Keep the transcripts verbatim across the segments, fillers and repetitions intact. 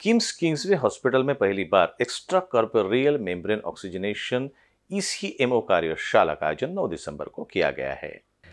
KIMS Kingsway hospital में पहली बार extra corporeal membrane oxygenation E C M O कार्यशाला का आयोजन नौ दिसंबर को किया गया है।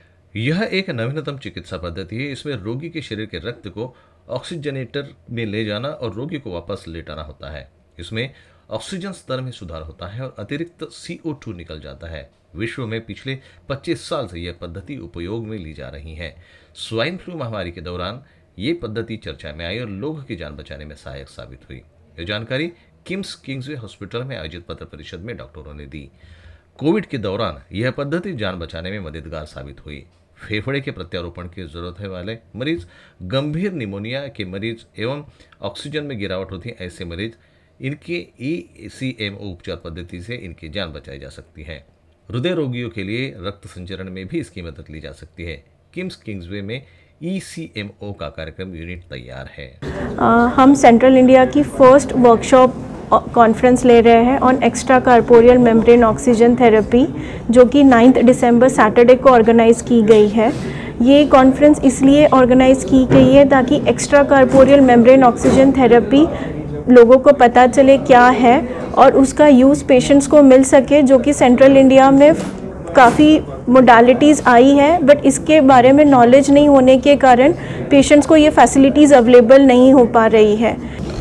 यह एक नवीनतम चिकित्सा पद्धति है। इसमें रोगी के शरीर के रक्त को ऑक्सीजनेटर में ले जाना और रोगी को वापस लेटाना होता है। इसमें ऑक्सीजन स्तर में सुधार होता है और अतिरिक्त सी ओ टू निकल जाता है। विश्व में पिछले पच्चीस साल से यह पद्धति उपयोग में ली जा रही है। स्वाइन फ्लू महामारी के दौरान ये पद्धति चर्चा में आई और लोगों की जान बचाने में सहायक साबित हुई। यह जानकारी किम्स किंग्सवे हॉस्पिटल में आयोजित पत्र परिषद में डॉक्टरों ने दी। कोविड के दौरान यह पद्धति जान बचाने में मददगार साबित हुई। फेफड़े के प्रत्यारोपण की जरूरत है वाले मरीज, गंभीर निमोनिया के मरीज एवं ऑक्सीजन में गिरावट होती है ऐसे मरीज, इनके ई सी एम ओ उपचार पद्धति से इनकी जान बचाई जा सकती है। हृदय रोगियों के लिए रक्त संचरण में भी इसकी मदद ली जा सकती है। किम्स किंग्सवे में ई सी एम ओ का कार्यक्रम यूनिट तैयार है। आ, हम सेंट्रल इंडिया की फर्स्ट वर्कशॉप कॉन्फ्रेंस ले रहे हैं on extra corporeal membrane oxygen therapy, जो कि नाइन्थ दिसंबर सैटरडे को ऑर्गेनाइज की गई है। ये कॉन्फ्रेंस इसलिए ऑर्गेनाइज की गई है ताकि extra corporeal membrane oxygen therapy लोगों को पता चले क्या है और उसका यूज़ पेशेंट्स को मिल सके, जो कि सेंट्रल इंडिया में काफ़ी मोडालिटीज़ आई है, बट इसके बारे में नॉलेज नहीं होने के कारण पेशेंट्स को ये फैसिलिटीज़ अवेलेबल नहीं हो पा रही है।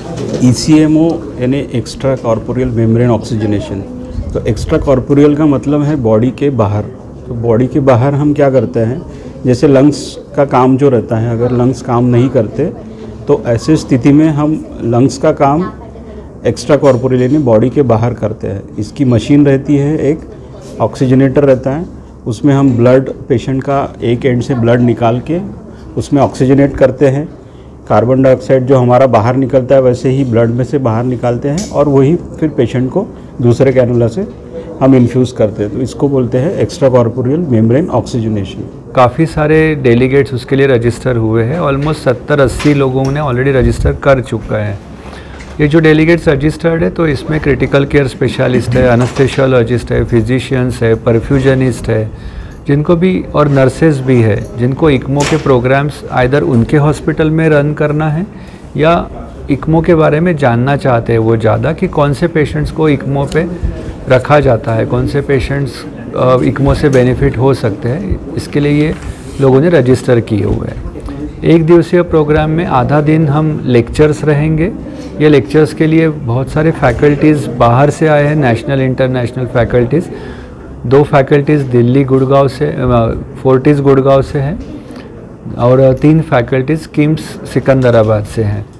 ई सी एम ओ यानी एक्स्ट्रा कॉर्पोरियल मेम्ब्रेन ऑक्सीजनेशन। तो एक्स्ट्रा कॉर्पोरियल का मतलब है बॉडी के बाहर। तो बॉडी के बाहर हम क्या करते हैं, जैसे लंग्स का काम जो रहता है, अगर लंग्स काम नहीं करते तो ऐसे स्थिति में हम लंग्स का काम एक्स्ट्रा कॉर्पोरियल यानी बॉडी के बाहर करते हैं। इसकी मशीन रहती है, एक ऑक्सीजनेटर रहता है, उसमें हम ब्लड पेशेंट का एक एंड से ब्लड निकाल के उसमें ऑक्सीजनेट करते हैं। कार्बन डाइऑक्साइड जो हमारा बाहर निकलता है वैसे ही ब्लड में से बाहर निकालते हैं और वही फिर पेशेंट को दूसरे कैनुला से हम इन्फ्यूज़ करते हैं। तो इसको बोलते हैं एक्स्ट्रा कॉर्पोरियल मेम्ब्रेन ऑक्सीजनेशन। काफ़ी सारे डेलीगेट्स उसके लिए रजिस्टर हुए हैं। ऑलमोस्ट सत्तर अस्सी लोगों ने ऑलरेडी रजिस्टर कर चुका है। ये जो डेलीगेट्स रजिस्टर्ड है तो इसमें क्रिटिकल केयर स्पेशलिस्ट है, एनेस्थेसियोलॉजिस्ट है, फिजिशियंस है, परफ्यूजनिस्ट है, जिनको भी और नर्सेज भी है, जिनको इक्मो के प्रोग्राम्स आइदर उनके हॉस्पिटल में रन करना है या इक्मो के बारे में जानना चाहते हैं वो ज़्यादा कि कौन से पेशेंट्स को इक्मो पे रखा जाता है, कौन से पेशेंट्स इक्मो से बेनिफिट हो सकते हैं। इसके लिए ये लोगों ने रजिस्टर किए हुए हैं। एक दिवसीय प्रोग्राम में आधा दिन हम लेक्चर्स रहेंगे। ये लेक्चर्स के लिए बहुत सारे फैकल्टीज़ बाहर से आए हैं, नेशनल इंटरनेशनल फैकल्टीज़। दो फैकल्टीज़ दिल्ली गुड़गांव से, फोर्टिस गुड़गांव से हैं और तीन फैकल्टीज़ किम्स सिकंदराबाद से हैं।